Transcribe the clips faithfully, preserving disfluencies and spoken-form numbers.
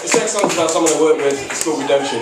This next song's about someone I work with. It's called Redemption.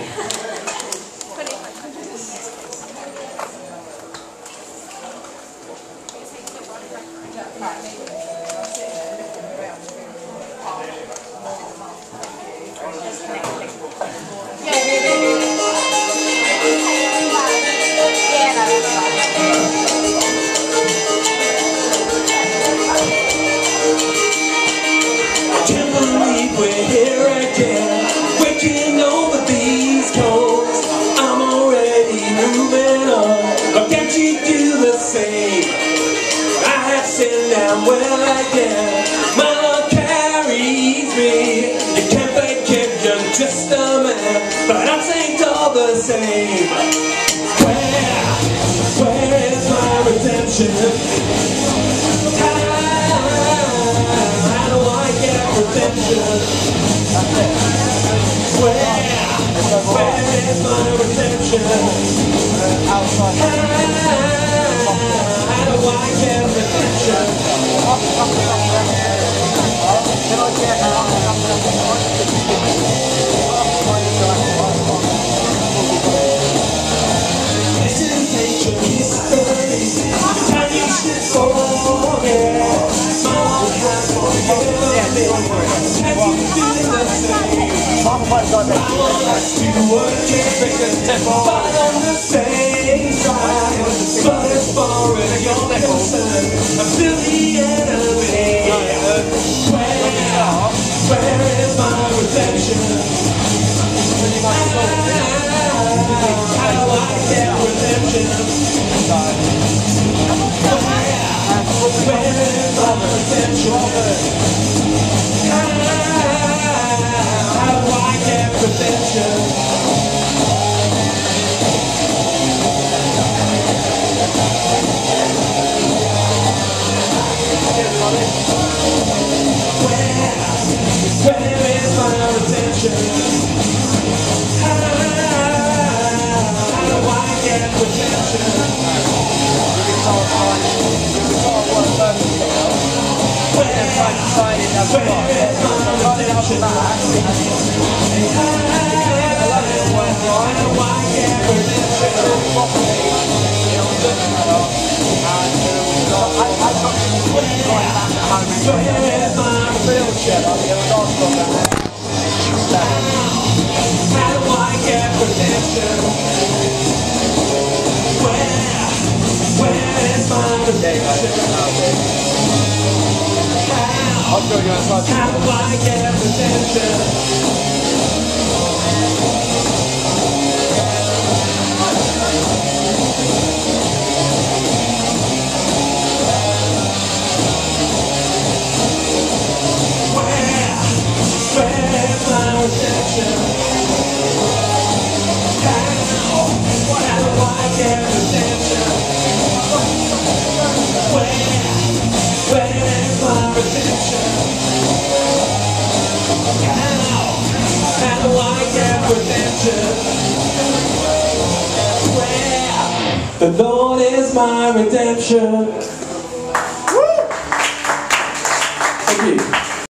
We're here again, waking over these coals. I'm already moving on, but can't you do the same? I have sinned, I'm well again. My love carries me. You can't fake it, you're just a man, but I'm saint all the same. Where, where is my redemption? How, how do I get redemption? Where, where is my redemption? How, how do I get redemption? This is ancient history. Time you should forget. My heart has forgiven me. And you do the same. I want us to work it, but on the same side. But as far as you're concerned, I'm still the enemy. Where, where is my redemption? How, how do I get redemption? Where, where is my redemption? How, how do I get redemption? Where, where is my redemption? How, how do I get redemption? Where, where is my redemption? How, how do I get redemption? Where, where is my redemption? How, how do I get redemption? The Lord is my redemption.